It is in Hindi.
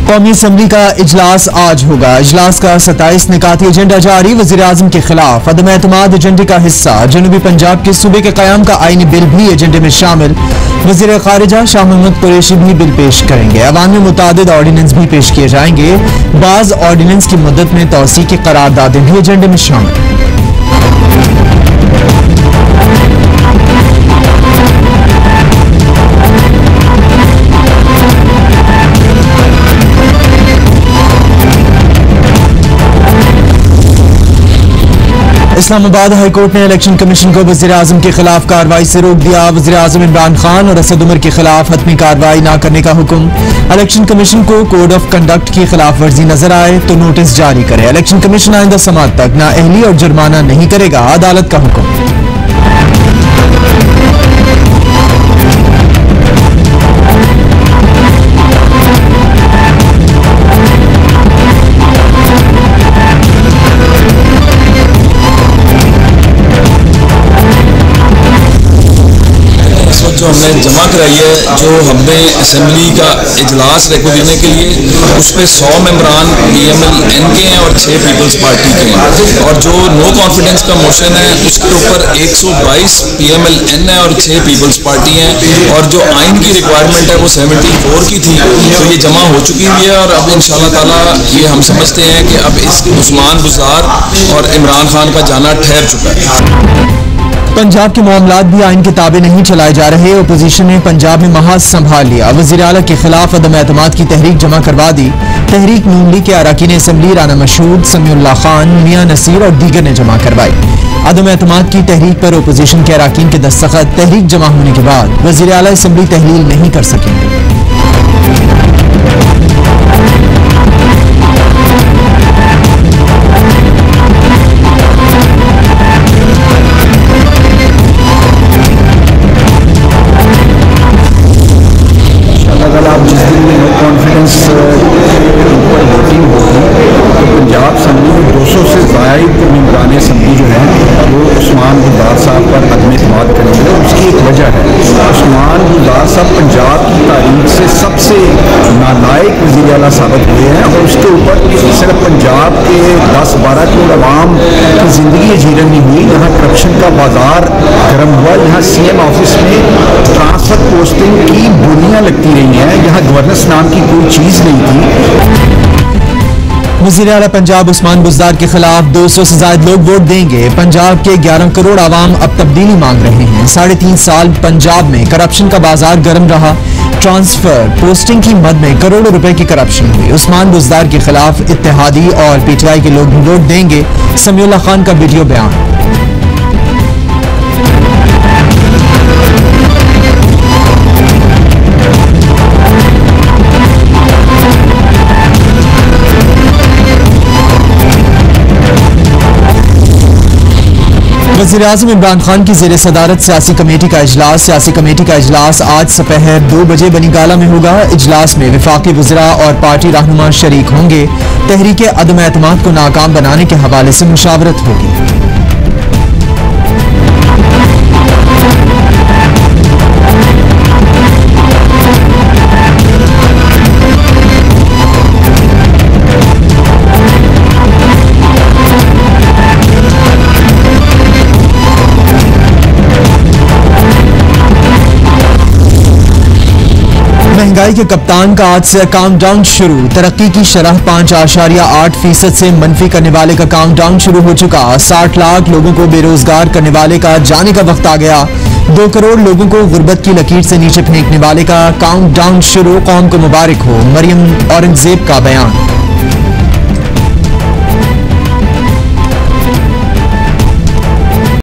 कौमी असम्बली का इजलास आज होगा। इजलास का 27 निकाती एजेंडा जारी। वज़ीर-ए-आज़म के खिलाफ अदम एतमाद एजेंडे का हिस्सा जनूबी पंजाब के सूबे के क़याम का आईनी बिल भी एजेंडे में शामिल। वज़ीर ख़ारिजा शाह महमूद कुरैशी भी बिल पेश करेंगे। अवाम में मुतादिद ऑर्डिनेंस भी पेश किए जाएंगे। बाज़ ऑर्डिनेंस की मुद्दत में तौसी की करारदादें भी एजेंडे में शामिल। इस्लामाबाद हाईकोर्ट ने इलेक्शन कमीशन को वज़ीर-ए-आज़म के खिलाफ कार्रवाई से रोक दिया। वज़ीर-ए-आज़म इमरान खान और असद उमर के खिलाफ हतमी कार्रवाई न करने का हुक्म। इलेक्शन कमीशन को कोड ऑफ कंडक्ट की खिलाफ वर्जी नजर आए तो नोटिस जारी करे। इलेक्शन कमीशन आइंदा समात तक नाअहली और जुर्माना नहीं करेगा, अदालत का हुक्म। जो हमने जमा कराई है, जो हमने असम्बली का इजलास रेको देने के लिए, उस पर 100 मेंबरान PMLN के हैं और 6 पीपल्स पार्टी के हैं। और जो नो कॉन्फिडेंस का मोशन है उसके ऊपर 122 PMLN है और 6 पीपल्स पार्टी हैं। और जो आइन की रिक्वायरमेंट है वो 74 की थी, तो ये जमा हो चुकी हुई है। और अब इंशाल्लाह ताला ये हम समझते हैं कि अब इस उस्मान बुज़दार और इमरान खान का जाना ठहर चुका है। पंजाब के मामलात भी आइन के ताबे नहीं चलाए जा रहे। अपोजिशन ने पंजाब में महाज संभाल लिया। वज़ीर आला के खिलाफ अदम एतमाद की तहरीक जमा करवा दी। तहरीक नून लीग के अरकान असम्बली राना मशहूद, समीउल्लाह खान, मियां नसीर और दीगर ने जमा करवाई। अदम एतमाद की तहरीक पर अपोजिशन के अरकान के दस्तखत तहरीक जमा होने के बाद वज़ीर आला असम्बली तहलील नहीं कर सकेंगे। कॉन्फिडेंस ऊपर वोटिंग होगी तो पंजाब असम्बली में 200 से ज़ायद मेंबरान असम्बली जो है वो उस्मान बुज़दार साहब पर अदम एतमाद करेंगे। उसकी एक वजह है, उस्मान बुज़दार साहब पंजाब की तारीख से सबसे नालायक वज़ीर आला साबित हुए हैं। और उसके ऊपर सिर्फ पंजाब के 10-12 करोड़ अवाम की ज़िंदगी जीरन नहीं हुई, यहाँ करप्शन का बाजार गर्म हुआ। यहाँ CM ऑफिस में ट्रांसफर पोस्टिंग की बोलियाँ लगती रही हैं, यहाँ गवर्नेंस नाम की कोई चीज नहीं थी। वज़ीर आला पंजाब उस्मान बुज़दार के खिलाफ 200 से ज्यादा लोग वोट देंगे। पंजाब के 11 करोड़ आवाम अब तब्दीली मांग रहे हैं। 3.5 साल पंजाब में करप्शन का बाजार गर्म रहा। ट्रांसफर पोस्टिंग की मद में करोड़ों रुपए की करप्शन हुई। उस्मान बुज़दार के खिलाफ इत्तेहादी और PTI के लोग भी वोट देंगे। समीउल्लाह खान का वीडियो बयान। वज़ीर-ए-आज़म इमरान खान की ज़ेर सदारत सियासी कमेटी का इजलास। सियासी कमेटी का इजलास आज दोपहर 2 बजे बनीगाला में होगा। इजलास में वफाकी वज़रा और पार्टी रहनुमा शरीक होंगे। तहरीक अदम एतमाद को नाकाम बनाने के हवाले से मुशावरत होगी। महंगाई के कप्तान का आज से काउंटडाउन शुरू। तरक्की की शरह 5.8% से मनफी करने वाले का काउंटडाउन शुरू हो चुका। 60 लाख लोगों को बेरोजगार करने वाले का जाने का वक्त आ गया। 2 करोड़ लोगों को गुर्बत की लकीर से नीचे फेंकने वाले का काउंटडाउन शुरू। कौम को मुबारक हो। मरियम औरंगजेब का बयान।